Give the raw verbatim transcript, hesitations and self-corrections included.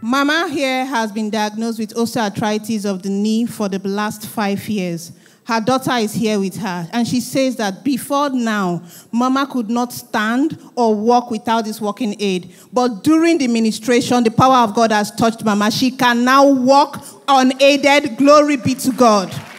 Mama here has been diagnosed with osteoarthritis of the knee for the last five years. Her daughter is here with her, and she says that before now, Mama could not stand or walk without this walking aid. But during the ministration, the power of God has touched Mama. She can now walk unaided. Glory be to God.